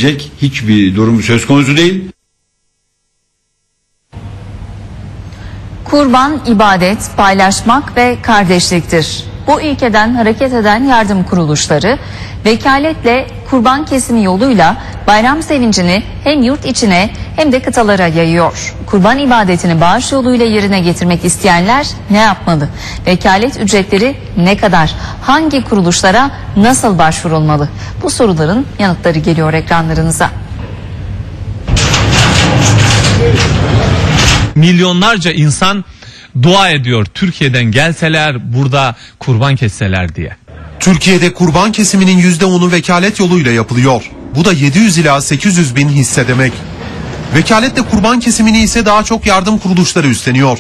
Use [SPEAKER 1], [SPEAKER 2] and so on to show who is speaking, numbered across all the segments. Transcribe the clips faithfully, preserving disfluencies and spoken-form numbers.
[SPEAKER 1] hiçbir durum söz konusu değil.
[SPEAKER 2] Kurban, ibadet, paylaşmak ve kardeşliktir. Bu ilkeden hareket eden yardım kuruluşları vekaletle kurban kesimi yoluyla bayram sevincini hem yurt içine hem de kıtalara yayıyor. Kurban ibadetini bağış yoluyla yerine getirmek isteyenler ne yapmalı? Vekalet ücretleri ne kadar? Hangi kuruluşlara nasıl başvurulmalı? Bu soruların yanıtları geliyor ekranlarınıza.
[SPEAKER 3] Milyonlarca insan dua ediyor Türkiye'den gelseler burada kurban kesseler diye.
[SPEAKER 4] Türkiye'de kurban kesiminin yüzde onu vekalet yoluyla yapılıyor. Bu da yedi yüz ila sekiz yüz bin hisse demek. Vekaletle kurban kesimini ise daha çok yardım kuruluşları üstleniyor.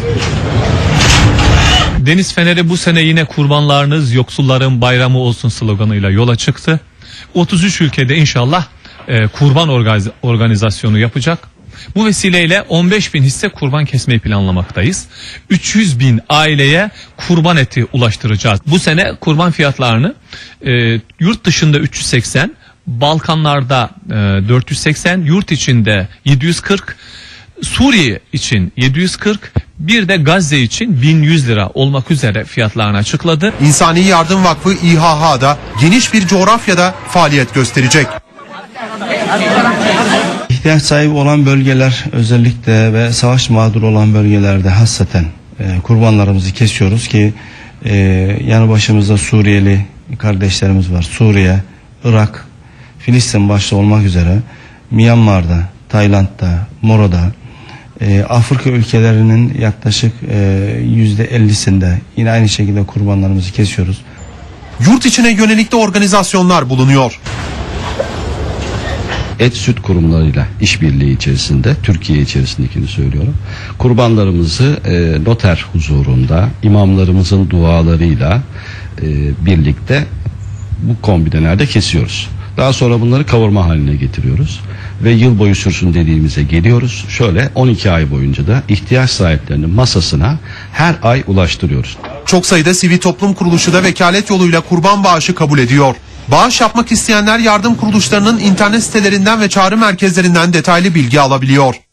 [SPEAKER 3] Deniz Feneri bu sene yine kurbanlarınız yoksulların bayramı olsun sloganıyla yola çıktı. otuz üç ülkede inşallah e, kurban organiz- organizasyonu yapacak. Bu vesileyle on beş bin hisse kurban kesmeyi planlamaktayız. üç yüz bin aileye kurban eti ulaştıracağız. Bu sene kurban fiyatlarını e, yurt dışında üç yüz seksen, Balkanlarda e, dört yüz seksen, yurt içinde yedi yüz kırk, Suriye için yedi yüz kırk, bir de Gazze için bin yüz lira olmak üzere fiyatlarını açıkladı.
[SPEAKER 4] İnsani Yardım Vakfı İ H H'da geniş bir coğrafyada faaliyet gösterecek.
[SPEAKER 5] İhtiyaç sahibi olan bölgeler özellikle ve savaş mağduru olan bölgelerde hassaten e, kurbanlarımızı kesiyoruz ki e, yanı başımızda Suriyeli kardeşlerimiz var. Suriye, Irak, Filistin başta olmak üzere Myanmar'da, Tayland'da, Moro'da, e, Afrika ülkelerinin yaklaşık e, yüzde ellisinde yine aynı şekilde kurbanlarımızı kesiyoruz.
[SPEAKER 4] Yurt içine yönelik de organizasyonlar bulunuyor.
[SPEAKER 6] Et süt kurumlarıyla işbirliği içerisinde, Türkiye içerisindekini söylüyorum. Kurbanlarımızı e, noter huzurunda, imamlarımızın dualarıyla e, birlikte bu kombinelerde kesiyoruz. Daha sonra bunları kavurma haline getiriyoruz ve yıl boyu sürsün dediğimize geliyoruz. Şöyle on iki ay boyunca da ihtiyaç sahiplerinin masasına her ay ulaştırıyoruz.
[SPEAKER 4] Çok sayıda sivil toplum kuruluşu da vekalet yoluyla kurban bağışı kabul ediyor. Bağış yapmak isteyenler yardım kuruluşlarının internet sitelerinden ve çağrı merkezlerinden detaylı bilgi alabiliyor.